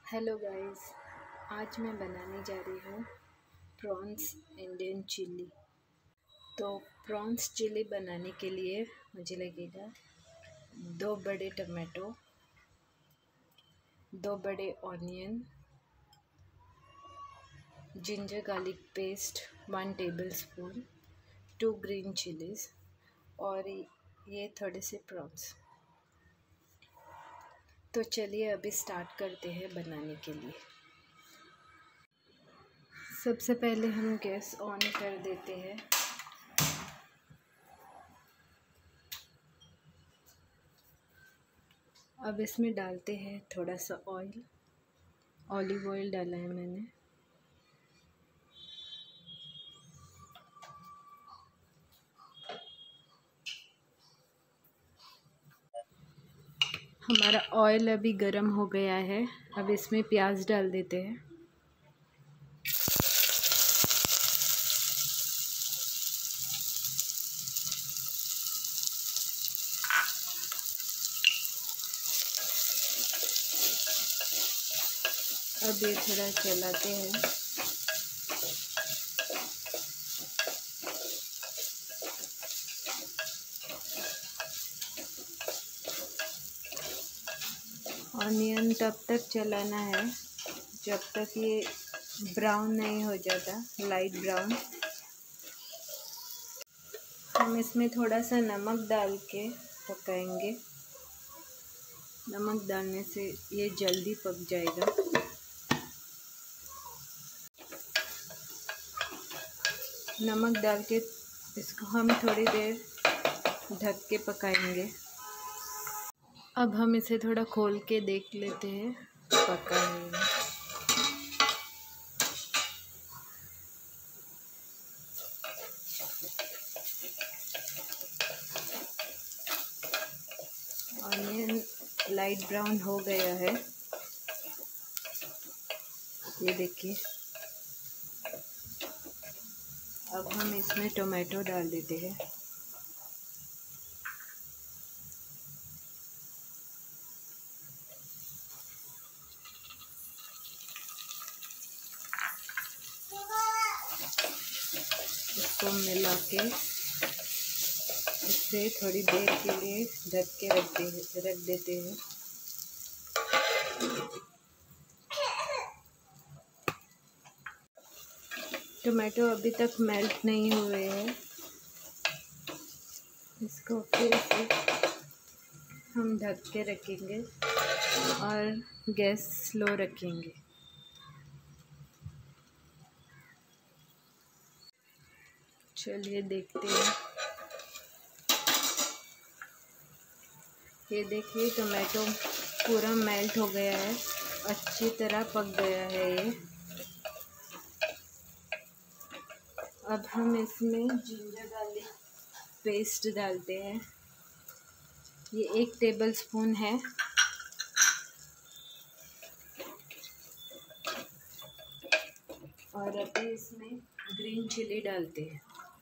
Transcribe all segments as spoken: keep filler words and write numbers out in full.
Hello guys, आज मैं बनाने जा रही हूँ प्रॉन्स इंडियन चिली। तो प्रॉन्स चिली बनाने के लिए मुझे लगेगा दो बड़े टमाटो, दो बड़े onion, ginger garlic paste one tablespoon, two green chillies और ये थोड़े से प्रॉन्स। तो चलिए अभी स्टार्ट करते हैं बनाने के लिए। सबसे पहले हम गैस ऑन कर देते हैं। अब इसमें डालते हैं थोड़ा सा ऑयल। ऑलिव ऑयल डाला है मैंने। हमारा ऑयल अभी गर्म हो गया है। अब इसमें प्याज डाल देते हैं। अब ये थोड़ा चलाते हैं। ऑनियन तब तक चलाना है जब तक ये ब्राउन नहीं हो जाता, लाइट ब्राउन। हम इसमें थोड़ा सा नमक डाल के पकाएंगे। नमक डालने से ये जल्दी पक जाएगा। नमक डाल के इसको हम थोड़ी देर ढक के पकाएंगे। अब हम इसे थोड़ा खोल के देख लेते हैं पका है। ऑनियन लाइट ब्राउन हो गया है, ये देखिए। अब हम इसमें टोमेटो डाल देते हैं। इसको मिला के इसे थोड़ी देर के लिए ढक के रख दे रख देते हैं। टोमेटो अभी तक मेल्ट नहीं हुए हैं। इसको फिर से हम ढक के रखेंगे और गैस स्लो रखेंगे। चलिए देखते हैं। ये देखिए टोमेटो पूरा मेल्ट हो गया है, अच्छी तरह पक गया है ये। अब हम इसमें जिंजर गार्लिक पेस्ट डालते हैं। ये एक टेबलस्पून है। और अभी इसमें ग्रीन चिली डालते हैं।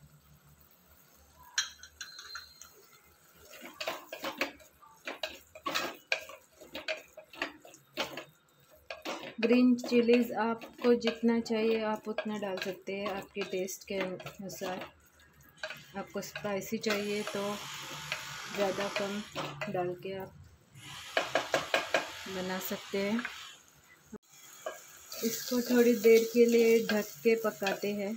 ग्रीन चिलीज़ आपको जितना चाहिए आप उतना डाल सकते हैं, आपके टेस्ट के अनुसार। आपको स्पाइसी चाहिए तो ज़्यादा कम डाल के आप बना सकते हैं। इसको थोड़ी देर के लिए ढक के पकाते हैं।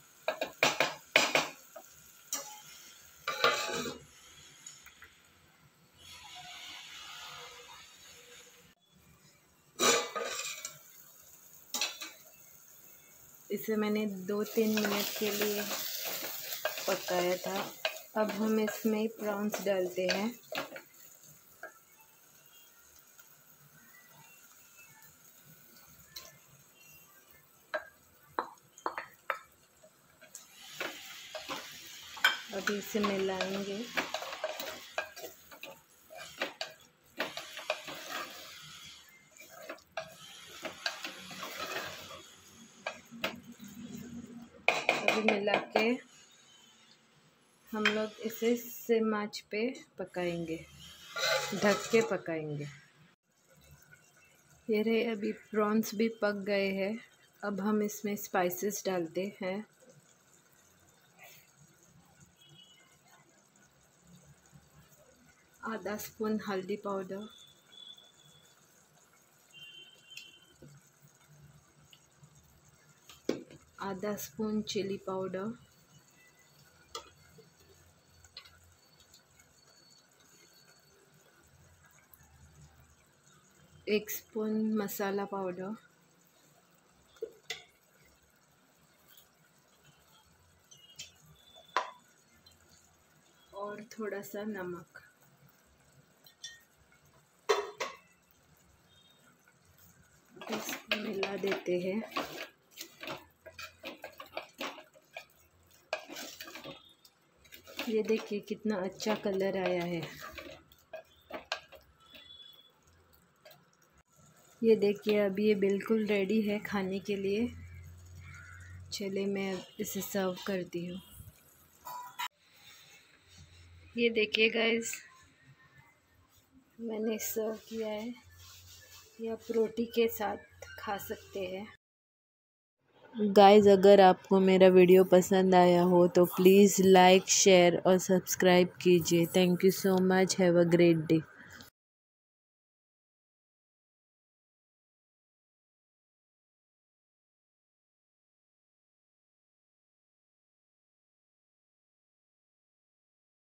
इसे मैंने दो तीन मिनट के लिए पकाया था। अब हम इसमें प्रॉन्स डालते हैं। अभी इसे मिलाएंगे। अभी मिला के हम लोग इसे सिम आंच पे पकाएंगे, ढक के पकाएंगे। ये रहे, अभी प्रॉन्स भी पक गए हैं। अब हम इसमें स्पाइसेस डालते हैं। आधा स्पून हल्दी पाउडर, आधा स्पून चिली पाउडर, एक स्पून मसाला पाउडर, और थोड़ा सा नमक। इसको मिला देते हैं। ये देखिए कितना अच्छा कलर आया है। ये देखिए अभी ये बिल्कुल रेडी है खाने के लिए। चलिए मैं इसे सर्व करती हूँ। ये देखिए गाइस, मैंने सर्व किया है। या रोटी के साथ खा सकते हैं। गाइस, अगर आपको मेरा वीडियो पसंद आया हो तो प्लीज़ लाइक, शेयर और सब्सक्राइब कीजिए। Thank you so much. Have a great day.